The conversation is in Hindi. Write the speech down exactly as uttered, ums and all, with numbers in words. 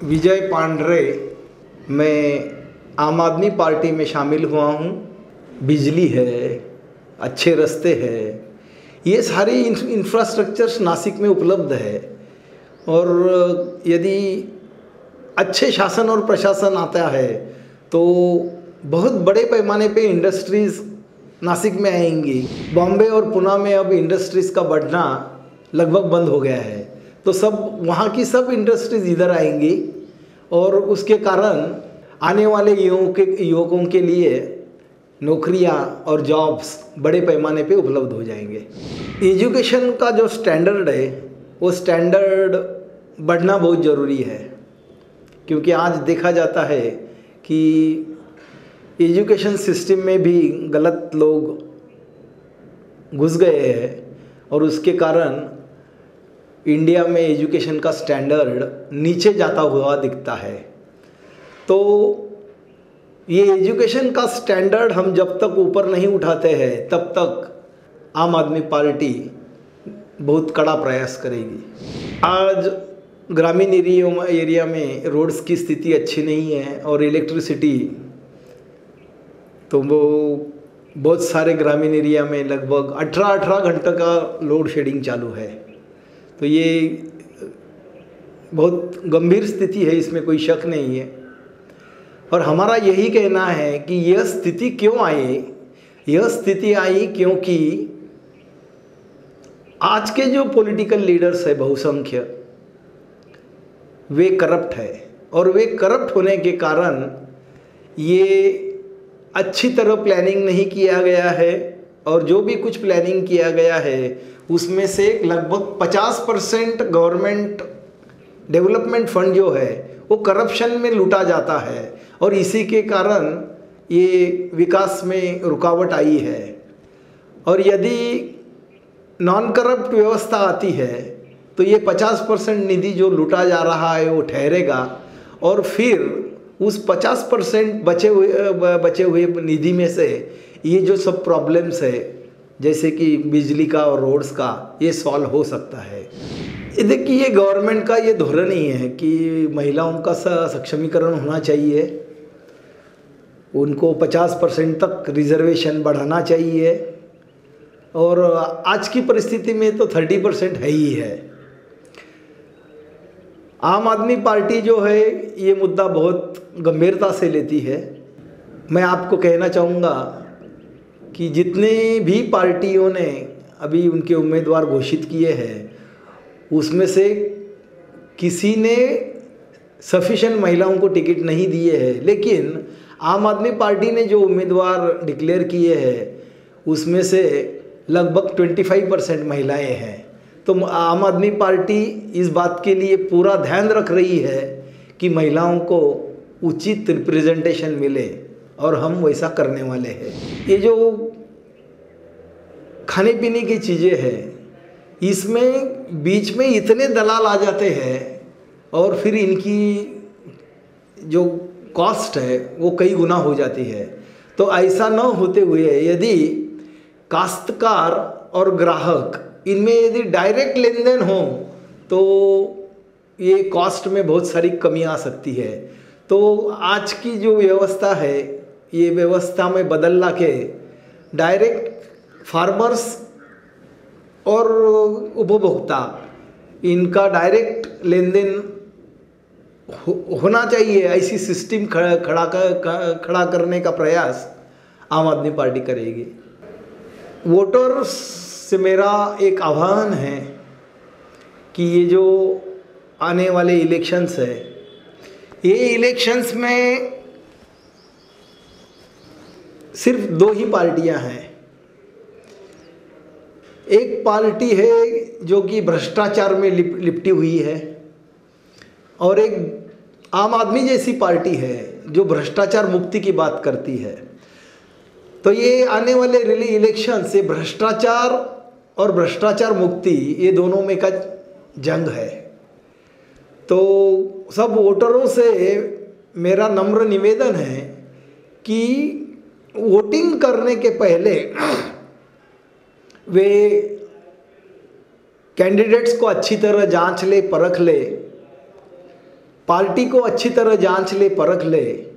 विजय पांढरे, मैं आम आदमी पार्टी में शामिल हुआ हूँ। बिजली है, अच्छे रास्ते हैं, ये सारी इंफ्रास्ट्रक्चर्स नासिक में उपलब्ध है। और यदि अच्छे शासन और प्रशासन आता है तो बहुत बड़े पैमाने पे इंडस्ट्रीज़ नासिक में आएंगी। बॉम्बे और पुणे में अब इंडस्ट्रीज़ का बढ़ना लगभग बंद हो गया है, तो सब वहाँ की सब इंडस्ट्रीज़ इधर आएंगी और उसके कारण आने वाले युवकों के युवकों के लिए नौकरियाँ और जॉब्स बड़े पैमाने पे उपलब्ध हो जाएंगे। एजुकेशन का जो स्टैंडर्ड है वो स्टैंडर्ड बढ़ना बहुत ज़रूरी है, क्योंकि आज देखा जाता है कि एजुकेशन सिस्टम में भी गलत लोग घुस गए हैं और उसके कारण इंडिया में एजुकेशन का स्टैंडर्ड नीचे जाता हुआ दिखता है। तो ये एजुकेशन का स्टैंडर्ड हम जब तक ऊपर नहीं उठाते हैं तब तक आम आदमी पार्टी बहुत कड़ा प्रयास करेगी। आज ग्रामीण एरिया में रोड्स की स्थिति अच्छी नहीं है और इलेक्ट्रिसिटी तो वो बहुत सारे ग्रामीण एरिया में लगभग अठारह अठारह घंटे का लोड शेडिंग चालू है। तो ये बहुत गंभीर स्थिति है, इसमें कोई शक नहीं है। और हमारा यही कहना है कि यह स्थिति क्यों आई। यह स्थिति आई क्योंकि आज के जो पॉलिटिकल लीडर्स है बहुसंख्य, वे करप्ट है और वे करप्ट होने के कारण ये अच्छी तरह प्लानिंग नहीं किया गया है और जो भी कुछ प्लानिंग किया गया है उसमें से लगभग पचास परसेंट गवर्नमेंट डेवलपमेंट फंड जो है वो करप्शन में लूटा जाता है और इसी के कारण ये विकास में रुकावट आई है। और यदि नॉन करप्ट व्यवस्था आती है तो ये पचास परसेंट निधि जो लूटा जा रहा है वो ठहरेगा और फिर उस पचास परसेंट बचे हुए बचे हुए निधि में से ये जो सब प्रॉब्लम्स है जैसे कि बिजली का और रोड्स का, ये सॉल्व हो सकता है। देखिए, ये गवर्नमेंट का ये धोरण ही है कि महिलाओं का सक्षमीकरण होना चाहिए, उनको पचास परसेंट तक रिजर्वेशन बढ़ाना चाहिए और आज की परिस्थिति में तो तीस परसेंट है ही है। आम आदमी पार्टी जो है ये मुद्दा बहुत गंभीरता से लेती है। मैं आपको कहना चाहूँगा कि जितने भी पार्टियों ने अभी उनके उम्मीदवार घोषित किए हैं उसमें से किसी ने सफिशिएंट महिलाओं को टिकट नहीं दिए हैं, लेकिन आम आदमी पार्टी ने जो उम्मीदवार डिक्लेयर किए हैं उसमें से लगभग पच्चीस परसेंट महिलाएं हैं। तो आम आदमी पार्टी इस बात के लिए पूरा ध्यान रख रही है कि महिलाओं को उचित रिप्रेजेंटेशन मिले और हम वैसा करने वाले हैं। ये जो खाने पीने की चीज़ें हैं इसमें बीच में इतने दलाल आ जाते हैं और फिर इनकी जो कॉस्ट है वो कई गुना हो जाती है। तो ऐसा न होते हुए यदि काश्तकार और ग्राहक इनमें यदि डायरेक्ट लेन देन हो तो ये कॉस्ट में बहुत सारी कमी आ सकती है। तो आज की जो व्यवस्था है ये व्यवस्था में बदल ला के डायरेक्ट फार्मर्स और उपभोक्ता इनका डायरेक्ट लेन देन हो, होना चाहिए, ऐसी सिस्टम खड़ा खड़ा कर, खड़ा करने का प्रयास आम आदमी पार्टी करेगी। वोटर्स से मेरा एक आह्वान है कि ये जो आने वाले इलेक्शंस है, ये इलेक्शंस में सिर्फ दो ही पार्टियां हैं। एक पार्टी है जो कि भ्रष्टाचार में लिप, लिपटी हुई है और एक आम आदमी जैसी पार्टी है जो भ्रष्टाचार मुक्ति की बात करती है। तो ये आने वाले इलेक्शन से भ्रष्टाचार और भ्रष्टाचार मुक्ति ये दोनों में का जंग है। तो सब वोटरों से मेरा नम्र निवेदन है कि वोटिंग करने के पहले वे कैंडिडेट्स को अच्छी तरह जांच ले, परख ले पार्टी को अच्छी तरह जांच ले, परख ले